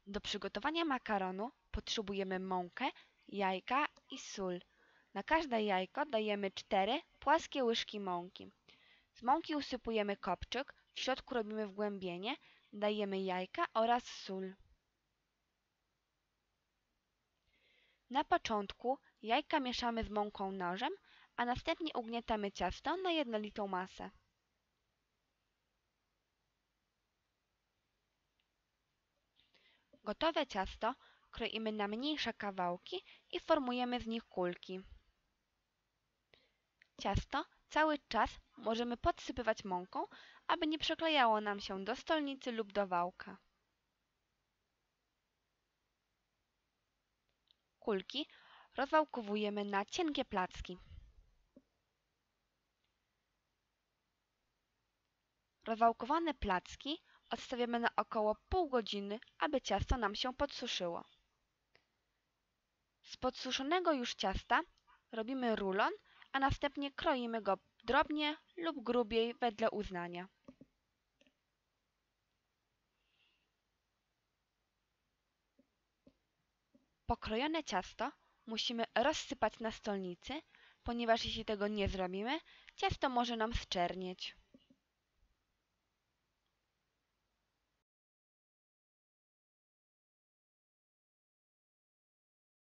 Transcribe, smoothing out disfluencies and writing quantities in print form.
Do przygotowania makaronu potrzebujemy mąkę, jajka i sól. Na każde jajko dajemy 4 płaskie łyżki mąki. Z mąki usypujemy kopczyk, w środku robimy wgłębienie, dajemy jajka oraz sól. Na początku jajka mieszamy z mąką nożem, a następnie ugniatamy ciasto na jednolitą masę. Gotowe ciasto kroimy na mniejsze kawałki i formujemy z nich kulki. Ciasto cały czas możemy podsypywać mąką, aby nie przyklejało nam się do stolnicy lub do wałka. Kulki rozwałkowujemy na cienkie placki. Rozwałkowane placki odstawiamy na około pół godziny, aby ciasto nam się podsuszyło. Z podsuszonego już ciasta robimy rulon, a następnie kroimy go drobnie lub grubiej wedle uznania. Pokrojone ciasto musimy rozsypać na stolnicy, ponieważ jeśli tego nie zrobimy, ciasto może nam zczernieć.